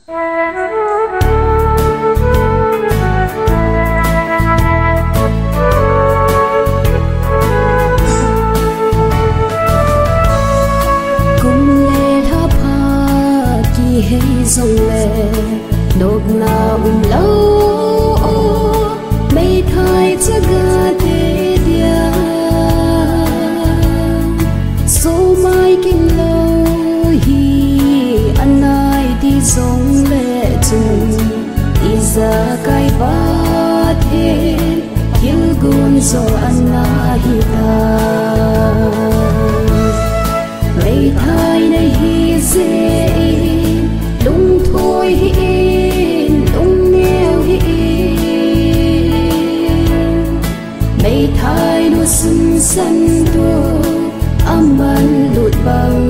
dòng lệ đột nào lâu mấy thay cho ga thế dia số mai kinh lâu hi anh ai đi dòng lệ chung đi ra cái ba thế thiếu gun zo anh ai ta mấy thay này hi dễ đúng thôi hiên đúng neo hiên mấy thay nó xinh xắn tôi aman lụt bằng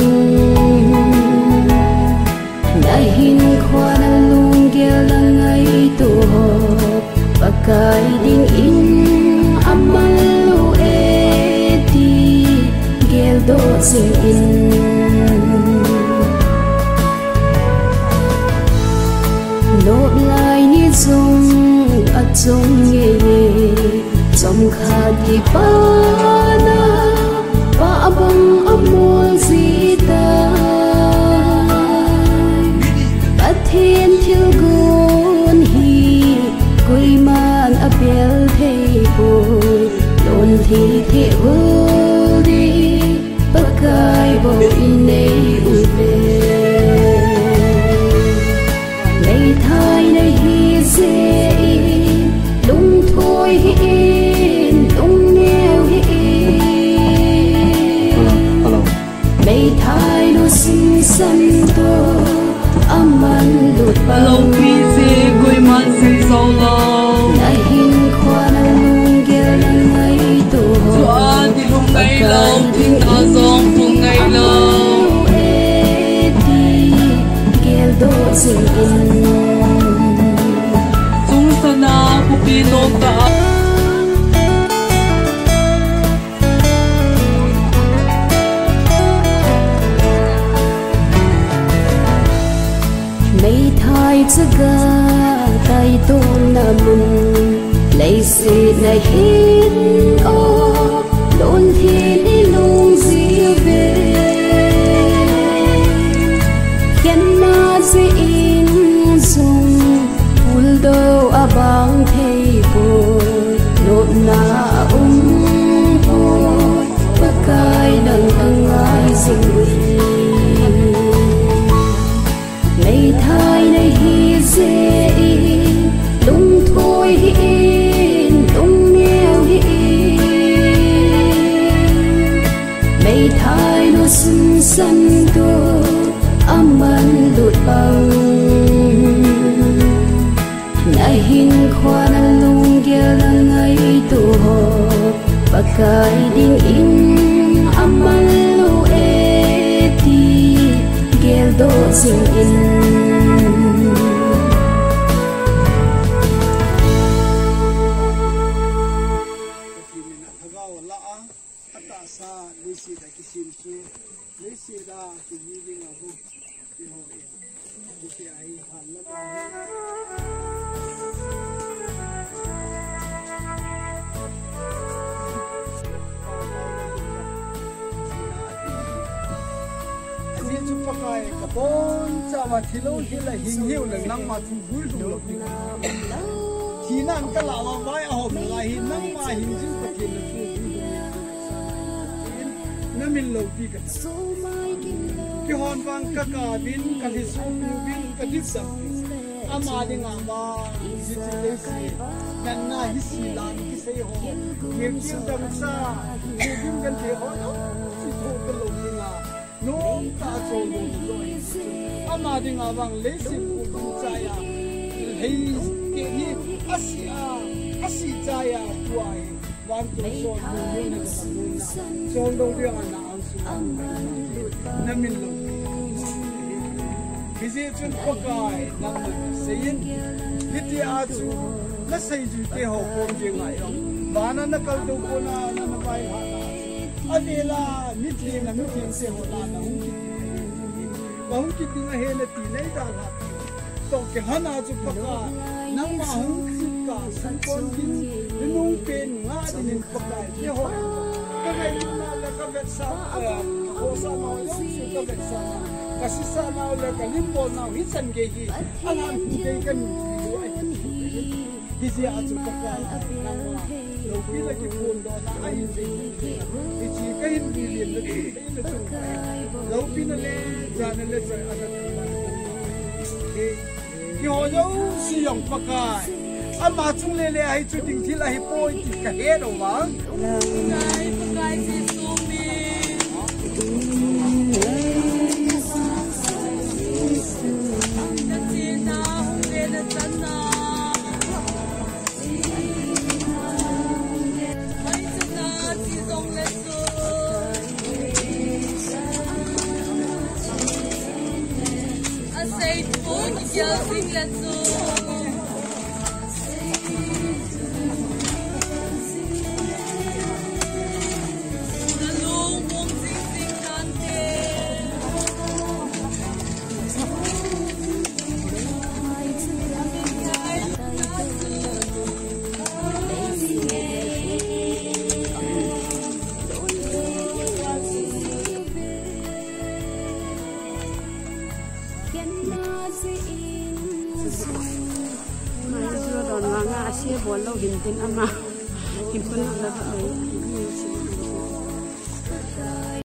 đã hin khoa na lung ghé là ngày tổ hợp và cái đinh in aman lu eti ghé độ sinh in nốt lại như dung ở trong nghề trong khát đi ba na ba băng ấm mùa gì ta ba thiên thiếu gôn hi quỳ man ở bel thế bồi đồn thì thế vô đi ba cái bồi này ui về thay này hi dễ đúng thôi hiên đúng neo hiên mấy thay nó xinh xắn tôi aman lụt bằng khi gì quỳ man xinh sâu lâu lại hin khoa na lung ghé là ngày tổ hợp thì lung ngày lâu thì ta dòng cùng ngày lâu ghé độ sinh in sana kupinota mấy thay zaga tay tôn na mun lấy gì này hin o đồn thiên đi lung gì về khen na gì in dung đâu abang thấy bồi nốt na thôi bất cái đằng đằng ai dừng mấy thay này hi dễ đúng thôi hiên đúng neo hiên mấy thay nó xinh xắn tôi aman lụt bằng lại hin khoa na lung ghé là ngày tổ hợp và cái đinh in aman lu eti ghé độ sinh in kapon chawa thilo hila hingiu le nang ma thu bul thu lo thina an ka lawa vai a hom la hin nang ma hin jin pakin na thu na min lo pi ka ki hon wang ka ka bin ka hi su bin ka di sa ama ding amba jitilesi nan na hi si lan ki sei ho yem sim dam sa dim gan the ho no si tho ka lo ninga no ta cho lo ama ding abang lesim ku chaya hei ke hi asi chaya tuai wan to so no ne ka so do dia na an su na min lo bizi chun pakai nang sein hiti a chu na sei ju te ho ko je ngai ro bana na kal do ko na na bai ha na adela mitli na mitli se ho na hung ki tu he na ti nei da la to ke hana chu paka nang ma hung ka san kon din nung pen nga din paka ye ho ka ngai na la ka vet sa ko sa ma yo su ka vet sa ka si sa na la ka limbo na hi san ge hi anam ge kan hi si a chu paka nang ma lo pi la ki phun do na ai ji hi chi ka hin bi lien la ki le chu lo pi na le ja na le cha ana ki ho yo si yong pakai ama chung le le ai chu ding thil ai poi ti ka he do wa ngai pakai si sumi na chi na hung le na chan na mai chu na chi dong le su a sei pu ni ya sing le su Bollo hintin ama himpun la ba